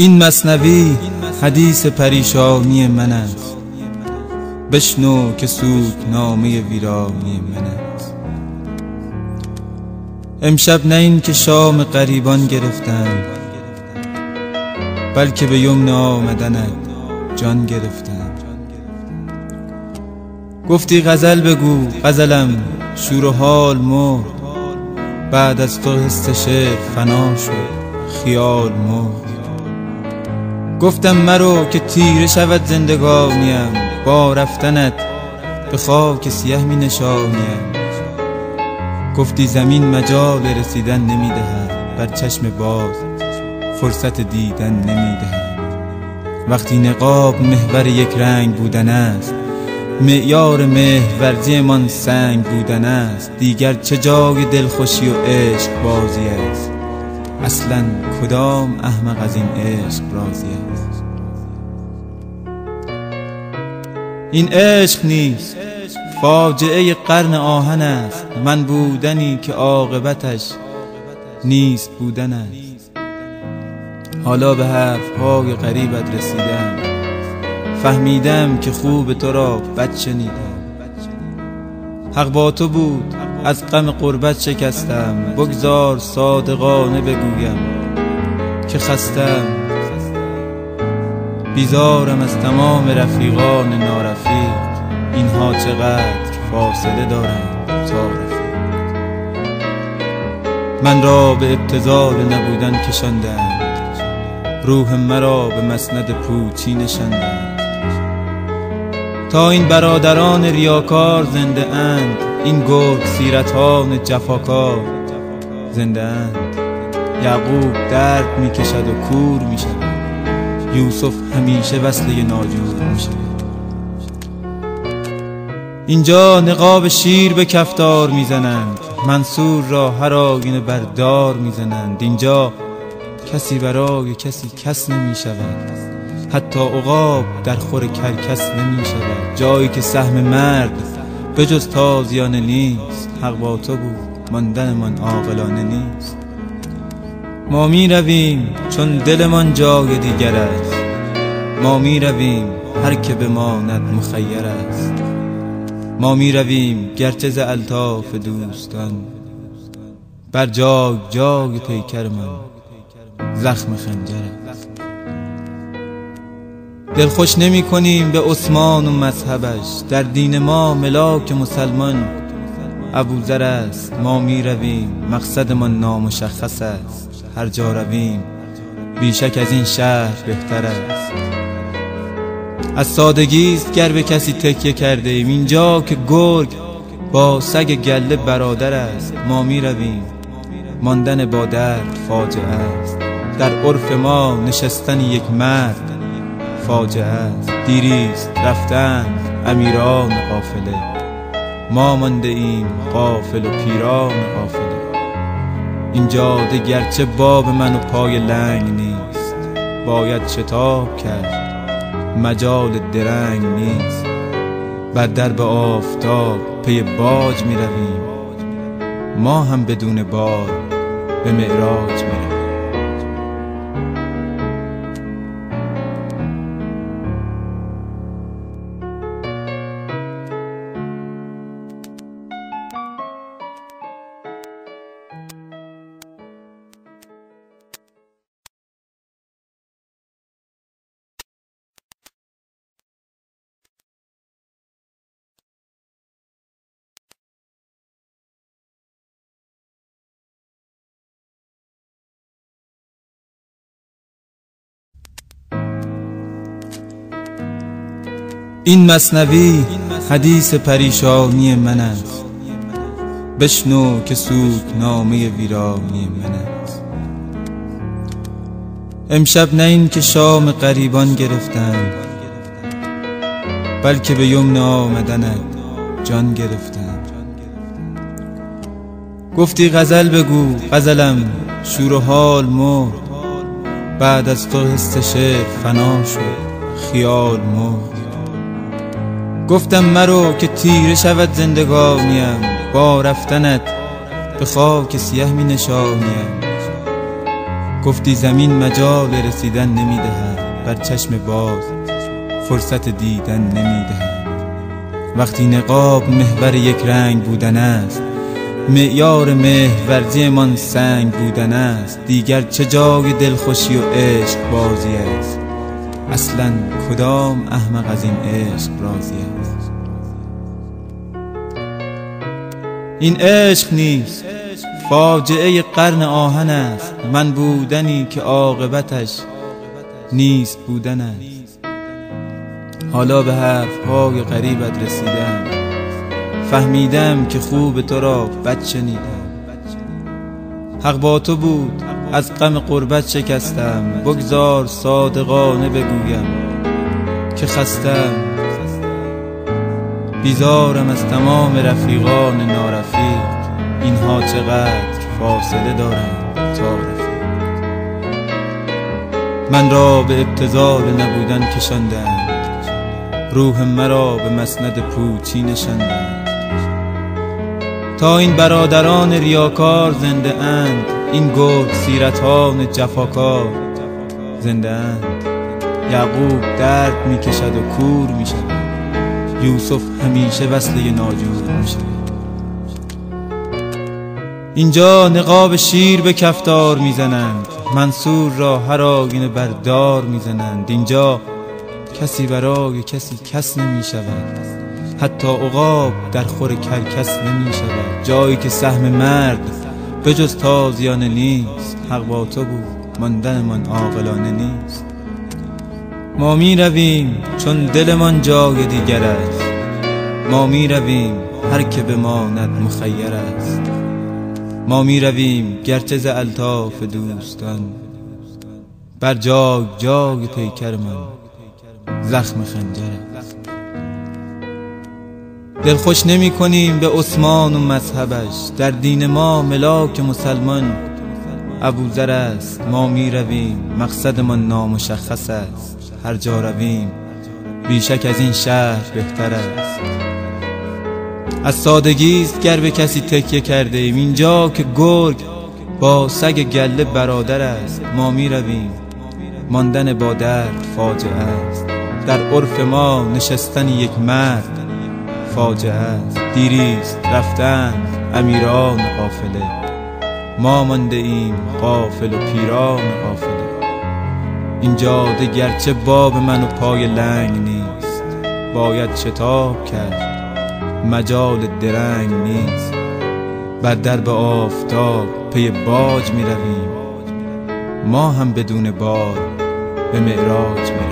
این مثنوی حدیث پریشانی من است، بشنو که سوگنامه ویرانی من است. امشب نه این که شام غریبان گرفتم، بلکه به یمن آمدنت جان گرفتم. گفتی غزل بگو، غزلم شور و حال مرد، بعد از تو حس شعر فنا شد، خیال مرد. گفتم مرو که تیره شود زندگانیم، با رفتنت به خاک سیه می نشانیم. گفتی زمین مجال رسیدن نمی دهد، بر چشم باز فرصت دیدن نمی دهد. وقتی نقاب محور یک رنگ بودن است، معیار مهرورزی من سنگ بودن است. دیگر چه جای دلخوشی و عشق بازی است، اصلا کدام احمق از این عشق راضی است. این عشق نیست، فاجعه قرن آهن است. من بودنی که عاقبتش نیست بودن است. حالا به حرفهای غریبت رسیدم، فهمیدم که خوب تو را بد شنیدم. حق با تو بود، از غم غربت شکستم. بگذار صادقانه بگویم که خستم. بیزارم از تمام رفیقان نارفیق، اینها چقدر فاصله دارند تا رفیق. من را به ابتذال نبودن کشاندند، روح مرا به مسند پوچی نشاندند. تا این برادران ریاکار زنده اند، این گرگ سیرتان جفاکار زنده اند. یعقوب درد می کشد و کور می شود، یوسف همیشه وصله ناجور می شود. اینجا نقاب شیر به کفتار می زنند، منصور را هر آینه بردار می زنند. اینجا کسی برای کسی کس نمی شود، حتی عقاب در خور کرکس نمی شود. جایی که سهم مرد به جز تازیانه نیست، حق با تو بود، ماندن من عاقلانه نیست. ما می رویم چون دلمان جای دیگر است، ما می رویم هر که بماند مخیر است. ما می رویم گرچه ز الطاف دوستان، بر جای جای پیکر من زخم خنجر است. دل خوش نمی کنیم به عثمان و مذهبش، در دین ما ملاک مسلمان ابوذر است. ما می رویم مقصدمان نامشخص است، هر جا رویم بیشک از این شهر بهتر است. از سادگی است گر به کسی تکیه کرده ایم، اینجا که گرگ با سگ گله برادر است. ما می رویم ماندن با درد فاجعه است، در عرف ما نشستن یک مرد فاجعه است. دیریست رفتند امیران قافله، ما مانده ایم غافل و پیران قافله. این جاده گرچه باب من و پای لنگ نیست، باید شتاب کرد مجال درنگ نیست. بر درب آفتاب پی باج می رویم، ما هم بدون بار به معراج می رویم. این مثنوی حدیث پریشانی من است، بشنو که سوگنامه ویرانی من است. امشب نه این که شام غریبان گرفتم، بلکه به یمن آمدنت جان گرفتم. گفتی غزل بگو، غزلم شور و حال مرد، بعد از تو حس شعر فنا شد، خیال مرد. گفتم مرو که تیره شود زندگانیم، با رفتنت به خاک سیه می نشانیم. گفتی زمین مجال رسیدن نمیدهد، بر چشم باز فرصت دیدن نمیدهد. وقتی نقاب محور یک رنگ بودن است، معیار مهرورزی من سنگ بودن است، دیگر چه جای دلخوشی و عشق بازی است؟ اصلا کدام احمق از این عشق راضی است؟ این عشق نیست، فاجعه قرن آهن است، من بودنی که عاقبتش نیست بودن است. حالا به حرفهای غریبت رسیدم، فهمیدم که خوب تو را بد شنیدم. حق با تو بود، از غم غربت شکستم، بگذار صادقانه بگویم که خستم. بیزارم از تمام رفیقان نارفیق، اینها چقدر فاصله دارند تا رفیق. من را به ابتذال نبودن کشاندند، روح مرا به مسند پوچی نشاندند. تا این برادران ریاکار زنده اند، این گرگ سیرتان جفاکار زنده اند. یعقوب درد می کشد و کور می شود، یوسف همیشه وصله ناجور می شود. اینجا نقاب شیر به کفتار می زنند، منصور را هر آینه بردار می زنند. اینجا کسی برای کسی کس نمی شود، حتی عقاب در خور کرکس نمی شود. جایی که سهم مرد به جز تازیانه نیست، حق با تو بود، ماندن من عاقلانه نیست. ما می رویم چون دلمان جای دیگر است، ما می رویم هر که بماند مخیر است. ما می رویم گرچه ز الطاف دوستان، بر جای جای پیکر من زخم خنجر است. دلخوش نمی کنیم به عثمان و مذهبش، در دین ما ملاک مسلمان ابوذر است. ما می رویم مقصدمان نامشخص است، هر جا رویم بیشک از این شهر بهتر است. از سادگی است گر به کسی تکیه کرده ایم، اینجا که گرگ با سگ گله برادر است. ما می رویم ماندن با درد فاجعه است، در عرف ما نشستن یک مرد فاجعه است. دیریست رفتند امیران قافله، ما مانده ایم غافل و پیران قافله. این جاده گرچه باب من و پای لنگ نیست، باید شتاب کرد مجال درنگ نیست. بر درب آفتاب پی باج می رویم، ما هم بدون بار به معراج می رویم.